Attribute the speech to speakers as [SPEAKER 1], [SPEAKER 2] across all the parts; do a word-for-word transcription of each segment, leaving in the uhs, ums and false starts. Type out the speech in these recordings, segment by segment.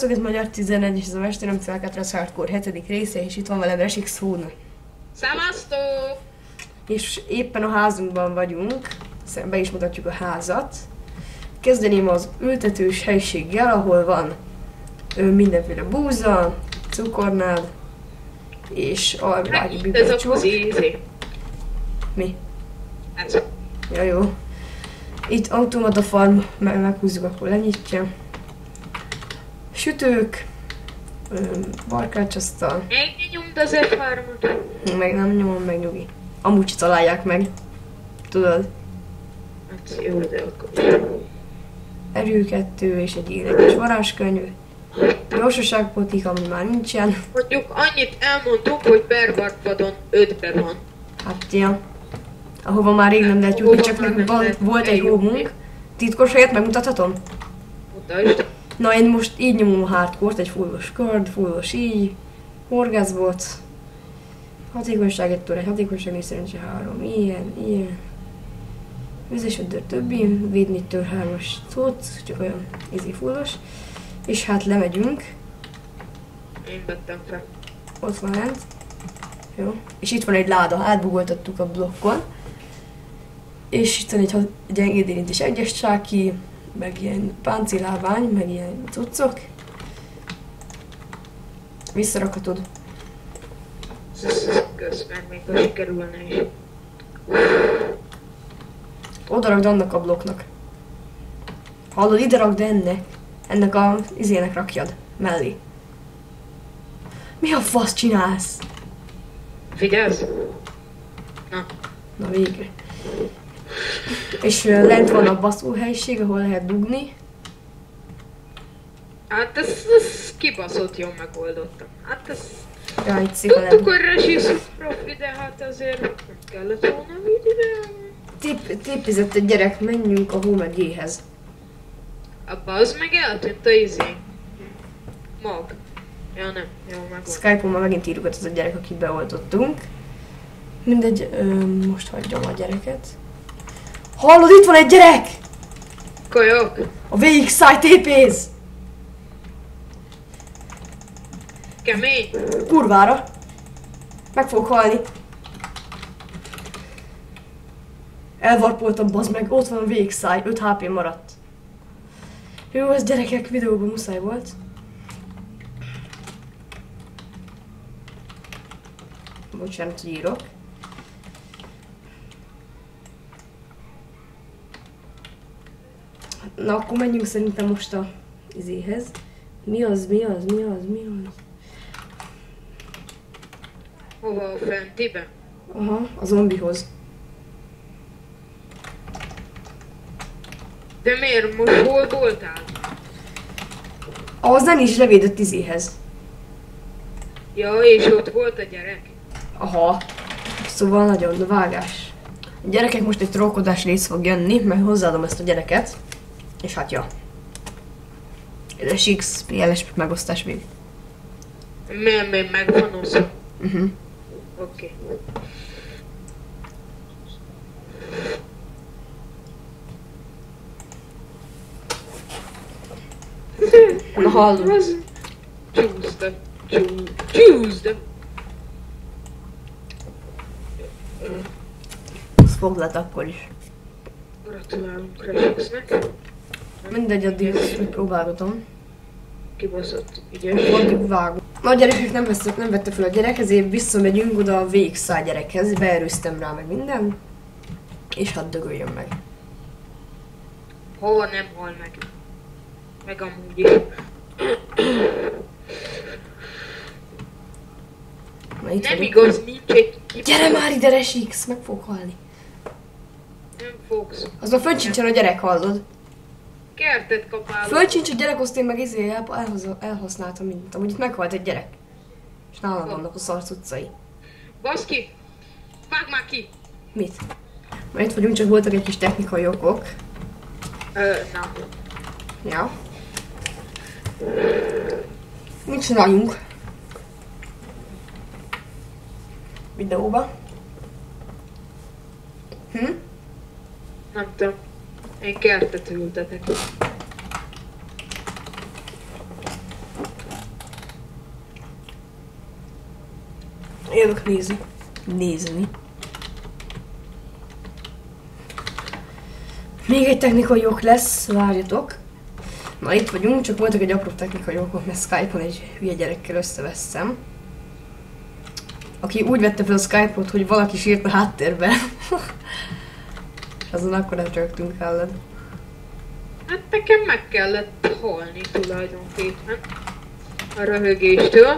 [SPEAKER 1] Sziasztok, ez Magyar tizenegy, és ez a Mesteremtől Alcatraz Hardcore hetedik része, és itt van velem Resix Hón.
[SPEAKER 2] Szevasztok!
[SPEAKER 1] És éppen a házunkban vagyunk, be is mutatjuk a házat. Kezdeném az ültetős helyiséggel, ahol van ö, mindenféle búza, cukornád, és alvágyi bibercsók.
[SPEAKER 2] Ez a izé.
[SPEAKER 1] Mi?
[SPEAKER 2] Ez.
[SPEAKER 1] Ja, jó. Itt automata farm, meg meghúzzuk, akkor lenyitja. Sütők, barkácsasztal.
[SPEAKER 2] Még nyomd az F hármat.
[SPEAKER 1] Meg nem nyomom meg, nyugi. Amúgy se találják meg. Tudod?
[SPEAKER 2] Hát jó, de akkor.
[SPEAKER 1] Erő kettő és egy énekes varázskönyv. Gyorsaságpotik, ami már nincsen.
[SPEAKER 2] Mondjuk annyit elmondtuk, hogy Berbarkvadon ötben van.
[SPEAKER 1] Hát ja. Ahova már rég nem lehet jutni, csak nekünk van, volt egy hómunk. Titkos helyet megmutathatom?
[SPEAKER 2] Mutasd.
[SPEAKER 1] Na én most így nyomom a hardcore-t, egy fullos kard, fullos így. Horgászbot. Hatékonyság egy egy hatékonyság négy szerencse három. Ilyen, ilyen. Vizes ödör többi, védni től hármas cucc, csak olyan easy fullos. És hát lemegyünk.
[SPEAKER 2] Én vettem fel.
[SPEAKER 1] Ott van lent. Jó. És itt van egy láda, átbugoltattuk a blokkon. És itt van egy gyengéd érintés egyes csáki, meg ilyen páncélálvány, meg ilyen cuccok. Visszarakhatod.
[SPEAKER 2] Kösz, mert még ha sikerülne is.
[SPEAKER 1] Oda rakd annak a blokknak. Hallod, ide rakd ennek. Ennek a izének rakjad. Mellé. Mi a fasz csinálsz?
[SPEAKER 2] Figyelsz? Na.
[SPEAKER 1] Na végre. És uh, lent van a baszó helyiség, ahol lehet dugni.
[SPEAKER 2] Hát ez, ez kibaszott jól megoldottam. Hát ez...
[SPEAKER 1] Ja, itt szépen lehet.
[SPEAKER 2] Tudtuk, hogy Resix profi, de hát azért nem kellett volna így ide.
[SPEAKER 1] Tép, tépizett egy gyerek, menjünk a Home G-hez.
[SPEAKER 2] Abba az meg eltűnt a izé. Mag. Ja nem, jó meg volt.
[SPEAKER 1] Skype-on már megint írjuk az a gyerek, akit beoltottunk. Mindegy, ö, most hagyjam a gyereket. Hallod, itt van egy gyerek!
[SPEAKER 2] Kajok.
[SPEAKER 1] A vé iksz i tépéz!
[SPEAKER 2] Kemény.
[SPEAKER 1] Kurvára! Meg fogok halni. Elvarpoltam, bazd meg, ott van a vé iksz i, öt há pé maradt. Jó, ez gyerekek, videóban muszáj volt. Bocsánat, hogy írok. Na, akkor menjünk szerintem most a izéhez. Mi az, mi az, mi az, mi az?
[SPEAKER 2] Hova a fentibe?
[SPEAKER 1] Aha, a zombihoz.
[SPEAKER 2] De miért? Most hol voltál?
[SPEAKER 1] Az nem is levédett izéhez.
[SPEAKER 2] Ja, és ott volt a gyerek?
[SPEAKER 1] Aha. Szóval nagyon vágás. A gyerekek, most egy trollkodás rész fog jönni, mert hozzáadom ezt a gyereket. És hát ja. Resix, pé el es megosztás még.
[SPEAKER 2] Miért még megvan oszó?
[SPEAKER 1] Uh-huh.
[SPEAKER 2] Oké.
[SPEAKER 1] Na hallom.
[SPEAKER 2] Csúsztam. Csúsztam.
[SPEAKER 1] Azt foglalt akkor is.
[SPEAKER 2] Gratulálunk Resixnek.
[SPEAKER 1] Mindegy, addig ezt megpróbálgatom.
[SPEAKER 2] Kibaszott, ügyes.
[SPEAKER 1] Addig vágom. Na a gyerekek nem, veszett, nem vette fel a gyerek, ezért visszamegyünk oda a vé iksz i gyerekhez. Beerőztem rá meg minden. És hát dögöljön meg.
[SPEAKER 2] Hova nem hal meg. Meg amúgy is.
[SPEAKER 1] Na, itt
[SPEAKER 2] Nem
[SPEAKER 1] vagyok.
[SPEAKER 2] igaz, nincs egy kibaszott.
[SPEAKER 1] Gyere már ide, Resix, meg fog halni.
[SPEAKER 2] Nem fogsz.
[SPEAKER 1] Az a földsincsen a gyerek, hallod?
[SPEAKER 2] Kertet kapálok.
[SPEAKER 1] Földsincs a gyerek, azt én meg izé el, elhoz, elhasználtam mindent. Amúgy itt meghalt egy gyerek. És nálam vannak a szarc utcai.
[SPEAKER 2] Baszki! Vágd már ki!
[SPEAKER 1] Mit? Mert itt vagyunk, csak voltak egy kis technikai okok.
[SPEAKER 2] Ö, na.
[SPEAKER 1] Ja. Mit csináljunk? Videóba. Hm?
[SPEAKER 2] Nem tudom. Én kertet ültetek.
[SPEAKER 1] Jövök nézni. Nézni. Még egy technikai jog lesz, várjatok. Na itt vagyunk, csak voltak egy apró technikai jogok, mert Skype-on egy hülye gyerekkel összeveszem. Aki úgy vette fel a Skype-ot, hogy valaki sírt a háttérben. Azon akkor nem rögtünk ellen.
[SPEAKER 2] Hát nekem meg kellett halni tulajdonképpen a röhögéstől.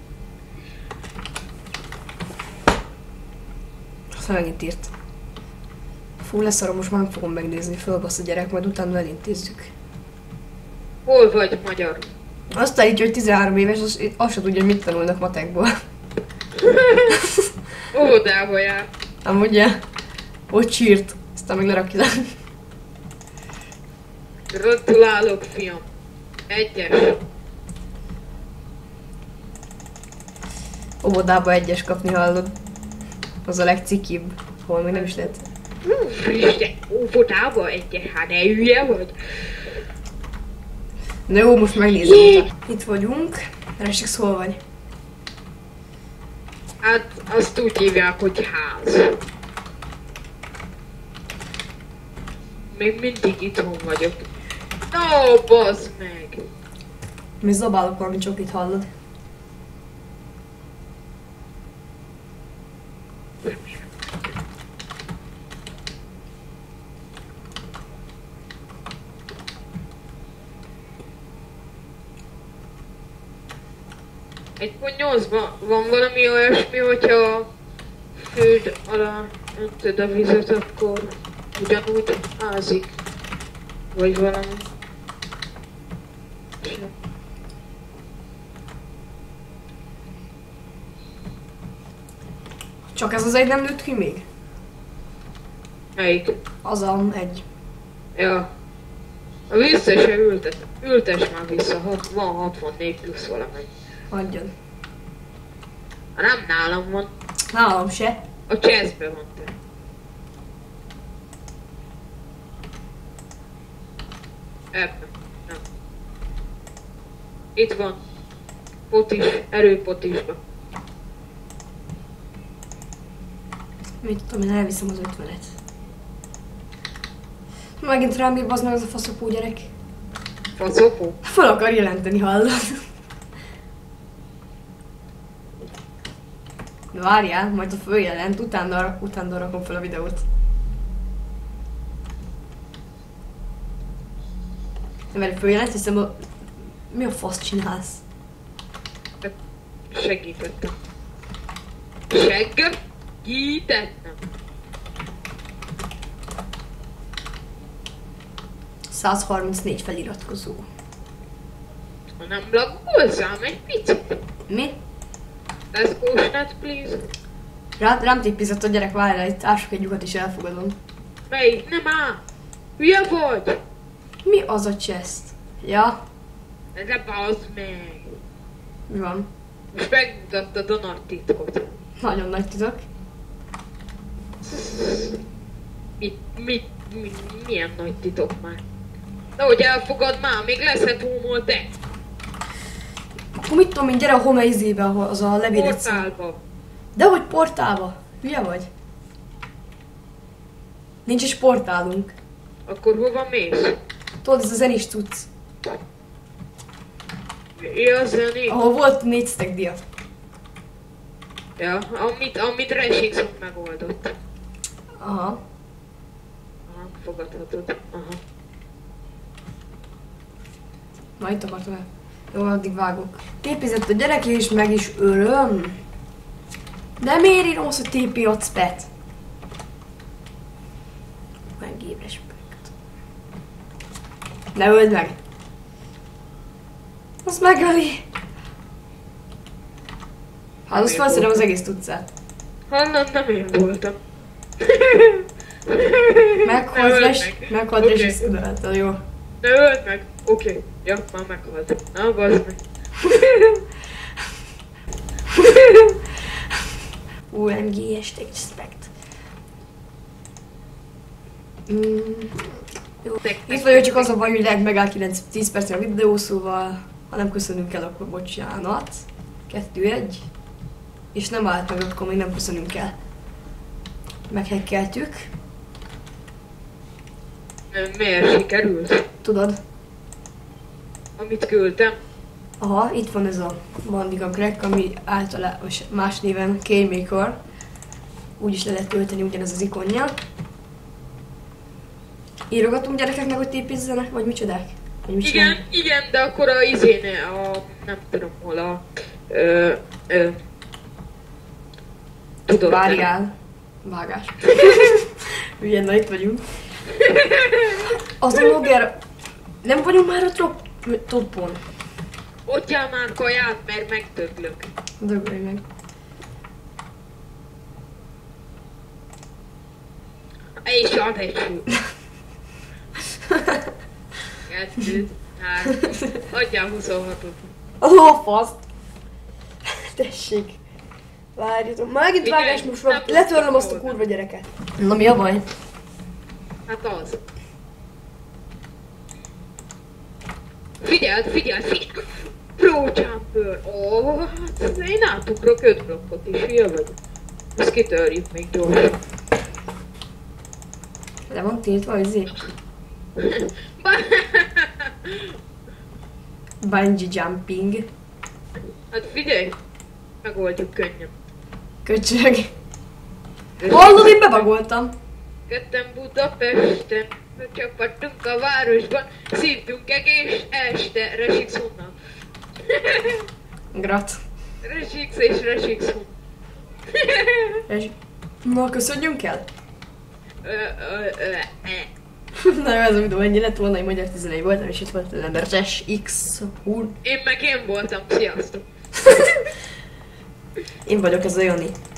[SPEAKER 1] Aztán megint írt. Fú, leszarom, most már nem fogom megnézni, fölbasz a gyerek, majd utána elintézzük.
[SPEAKER 2] Hol vagy, magyar?
[SPEAKER 1] Azt állítja, hogy tizenhárom éves, az, azt se tudja, hogy mit tanulnak matekból.
[SPEAKER 2] Óvodába jár.
[SPEAKER 1] Amúgy, ja. Ott sírt. Aztán meg lerakja.
[SPEAKER 2] Gratulálok, fiam. Egyes.
[SPEAKER 1] Óvodába egyes kapni, hallod. Az a legcikibb. Hol még nem is lehet.
[SPEAKER 2] Úristen, óvodába egyes, hát ne hülye vagy.
[SPEAKER 1] Na jó, most megnézem. Itt vagyunk. Resik, hol vagy?
[SPEAKER 2] Hát azt úgy hívják, hogy ház. Még mindig itthon vagyok. No, bazd meg!
[SPEAKER 1] Mi zabálok valami csokit, hallod?
[SPEAKER 2] egy pont nyolcban van valami olyasmi, hogyha föld alá öntöd a vizet, akkor ugyanúgy ázik. Vagy valami.
[SPEAKER 1] Csak ez az egy nem nőtt ki még?
[SPEAKER 2] Melyik?
[SPEAKER 1] Az a egy.
[SPEAKER 2] Ja. A vissza se ültet. Ültes már vissza. Hat, van hatvannégy plusz valamennyi.
[SPEAKER 1] Adjon.
[SPEAKER 2] Nem nálam van.
[SPEAKER 1] Nálam se.
[SPEAKER 2] A chestben van te. Ebben. Nem. Itt van. Potis. Erőpotisba.
[SPEAKER 1] Mit tudom, én elviszem az ötvenet. Megint rám ír, bazd meg az a faszopó gyerek.
[SPEAKER 2] Faszopó?
[SPEAKER 1] Fel akar jelenteni, hallod? De várjál, majd a följelent, utána, utána rakom fel a videót. Mert följelent, hiszem a... Mi a fasz csinálsz?
[SPEAKER 2] Segítettem. Segítettem.
[SPEAKER 1] száz harmincnégy feliratkozó.
[SPEAKER 2] Ha nem laggolszám egy picit.
[SPEAKER 1] Mi?
[SPEAKER 2] Let's go net, please.
[SPEAKER 1] Rá, rám tippizett a gyerek, várjál, itt ások egy lyukat is elfogadom.
[SPEAKER 2] Melyik? Nem áll! Hülye vagy!
[SPEAKER 1] Mi az a chest? Ja,
[SPEAKER 2] De bazd meg!
[SPEAKER 1] mi van?
[SPEAKER 2] Most megmutattad a nagy titkot.
[SPEAKER 1] Nagyon nagy titok.
[SPEAKER 2] Mit, mit, mi, milyen nagy titok már? De hogy elfogad már, még lesz egy homol te!
[SPEAKER 1] Akkor mit tudom én, gyere a home izébe, ahol az a levélet.
[SPEAKER 2] Portálba!
[SPEAKER 1] Dehogy portálba? Hülye vagy? Nincs is portálunk.
[SPEAKER 2] Akkor hova mész?
[SPEAKER 1] Tudod, ez a zenés cucc.
[SPEAKER 2] Ja, a zené?
[SPEAKER 1] Ahol volt négy stack dia.
[SPEAKER 2] Ja, amit, amit Resixon megoldott.
[SPEAKER 1] Aha.
[SPEAKER 2] Aha, fogadhatod. Aha.
[SPEAKER 1] Na itt akartam el. Jó, addig vágok. Tépizett a gyerek és meg is öröm. De miért írom azt, hogy té pé adsz pet? Megébb respekt. Ne öld meg! Az megöli! Hát azt felszedem az egész tudszát.
[SPEAKER 2] Hallom, nem én voltam.
[SPEAKER 1] Meghalt les, meghalt
[SPEAKER 2] Oké.
[SPEAKER 1] les és szüdelhettel, jó.
[SPEAKER 2] Ne öld meg! Oké, okay. Ja, már meghalt. Na, bazd meg.
[SPEAKER 1] o em gé, hashtag respect. Mm. Jó. Itt vagyok, csak az a baj, hogy lehet megáll kilenc-tíz percen a videó, szóval ha nem köszönünk el, akkor bocsánat. Kettő, egy. és nem állt meg, akkor még nem köszönünk el. Meghekkeltük.
[SPEAKER 2] Miért sikerült?
[SPEAKER 1] Tudod?
[SPEAKER 2] Amit küldtem.
[SPEAKER 1] Aha, itt van ez a Bandiga Crack, ami általában más néven K-Maker. Úgy is le lehet tölteni ugyanez az ikonja. Írogatunk gyerekeknek, hogy tépizzenek, vagy micsodák? Vagy mit
[SPEAKER 2] Igen,
[SPEAKER 1] csinálunk?
[SPEAKER 2] igen, de akkor a izéne, a nem tudom hol a... Ö, ö, tudod.
[SPEAKER 1] Várjál. Vágás. Milyen na itt vagyunk. Az a logger... Nem vagyunk már a top, topon.
[SPEAKER 2] Ott jár már kaját, mert megdöglök.
[SPEAKER 1] Dögölj meg.
[SPEAKER 2] És ad egy fú. Kettőt, hármat, adjál huszonhatot.
[SPEAKER 1] Ó, oh, fasz! Tessék. Várjatok, megint
[SPEAKER 2] Figyelj,
[SPEAKER 1] vágás most
[SPEAKER 2] nem
[SPEAKER 1] van. Letörlöm azt a
[SPEAKER 2] voltam.
[SPEAKER 1] kurva gyereket. Na mi a baj?
[SPEAKER 2] Hát az. Figyeld, figyeld, figyeld! Pro Jumper! Ó, oh, hát én átugrok öt blokkot is, hülye vagyok. Ezt kitörjük még gyorsan.
[SPEAKER 1] Le van tiltva, izé? Bungee jumping.
[SPEAKER 2] Hát figyelj! Megoldjuk könnyen.
[SPEAKER 1] Köcsög. Hallom, én bebagoltam.
[SPEAKER 2] Ketten Budapesten, csapattunk a városban, szívtunk egész este, Resix honnan.
[SPEAKER 1] Grat.
[SPEAKER 2] Resix és Resix hon.
[SPEAKER 1] És... Na, köszönjünk el?
[SPEAKER 2] Ö, ö, ö, e.
[SPEAKER 1] Na jó, ez úgy ennyi lett volna, hogy magyar tizenegy voltam, és itt volt az ember X Hun.
[SPEAKER 2] Én meg én voltam, sziasztok!
[SPEAKER 1] Én vagyok ez a Jani.